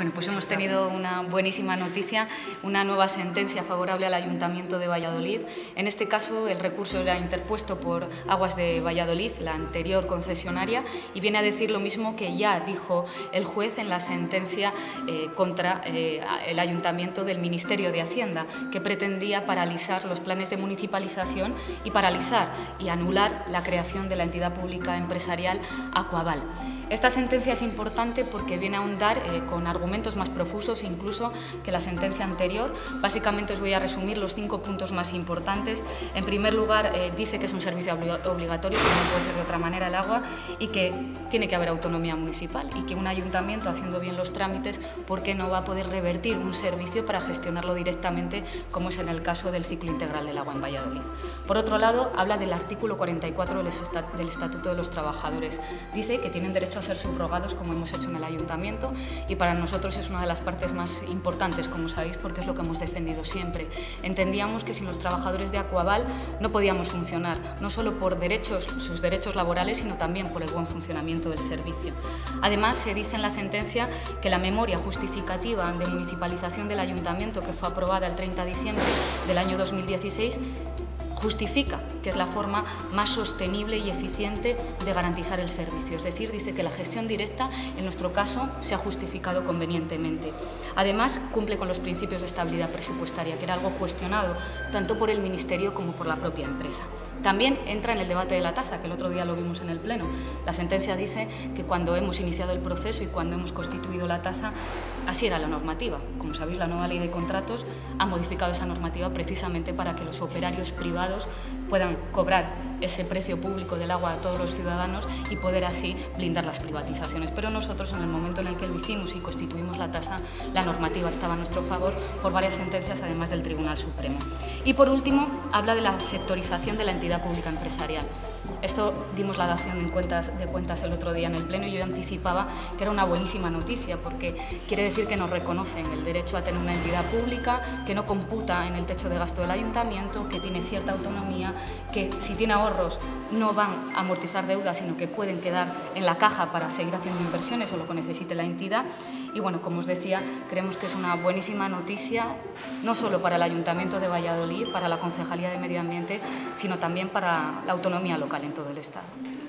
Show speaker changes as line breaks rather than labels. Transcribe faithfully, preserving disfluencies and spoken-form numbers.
Bueno, pues hemos tenido una buenísima noticia, una nueva sentencia favorable al Ayuntamiento de Valladolid. En este caso, el recurso era interpuesto por Aguas de Valladolid, la anterior concesionaria, y viene a decir lo mismo que ya dijo el juez en la sentencia eh, contra eh, el Ayuntamiento del Ministerio de Hacienda, que pretendía paralizar los planes de municipalización y paralizar y anular la creación de la entidad pública empresarial Aquaval. Esta sentencia es importante porque viene a ahondar eh, con argumentos más profusos incluso que la sentencia anterior. Básicamente os voy a resumir los cinco puntos más importantes. En primer lugar, eh, dice que es un servicio obligatorio, que no puede ser de otra manera el agua, y que tiene que haber autonomía municipal y que un ayuntamiento, haciendo bien los trámites, ¿por qué no va a poder revertir un servicio para gestionarlo directamente, como es en el caso del ciclo integral del agua en Valladolid? Por otro lado, habla del artículo cuarenta y cuatro del Estatuto de los Trabajadores. Dice que tienen derecho a ser subrogados, como hemos hecho en el ayuntamiento, y para nosotros es una de las partes más importantes, como sabéis, porque es lo que hemos defendido siempre. Entendíamos que sin los trabajadores de Aquaval no podíamos funcionar, no solo por derechos, sus derechos laborales, sino también por el buen funcionamiento del servicio. Además, se dice en la sentencia que la memoria justificativa de municipalización del ayuntamiento, que fue aprobada el treinta de diciembre del año dos mil dieciséis, justifica que es la forma más sostenible y eficiente de garantizar el servicio. Es decir, dice que la gestión directa, en nuestro caso, se ha justificado convenientemente. Además, cumple con los principios de estabilidad presupuestaria, que era algo cuestionado tanto por el Ministerio como por la propia empresa. También entra en el debate de la tasa, que el otro día lo vimos en el Pleno. La sentencia dice que cuando hemos iniciado el proceso y cuando hemos constituido la tasa, así era la normativa. Como sabéis, la nueva ley de contratos ha modificado esa normativa precisamente para que los operarios privados puedan cobrar ese precio público del agua a todos los ciudadanos y poder así blindar las privatizaciones. Pero nosotros, en el momento en el que lo hicimos y constituimos la tasa, la normativa estaba a nuestro favor por varias sentencias, además del Tribunal Supremo. Y por último, habla de la sectorización de la entidad pública empresarial. Esto dimos la dación en cuentas, de cuentas el otro día en el Pleno y yo anticipaba que era una buenísima noticia, porque quiere decir que nos reconocen el derecho a tener una entidad pública que no computa en el techo de gasto del ayuntamiento, que tiene cierta autonomía, que si tiene ahorros no van a amortizar deudas, sino que pueden quedar en la caja para seguir haciendo inversiones o lo que necesite la entidad. Y bueno, como os decía, creemos que es una buenísima noticia, no solo para el Ayuntamiento de Valladolid, para la Concejalía de Medio Ambiente, sino también para la autonomía local en todo el Estado.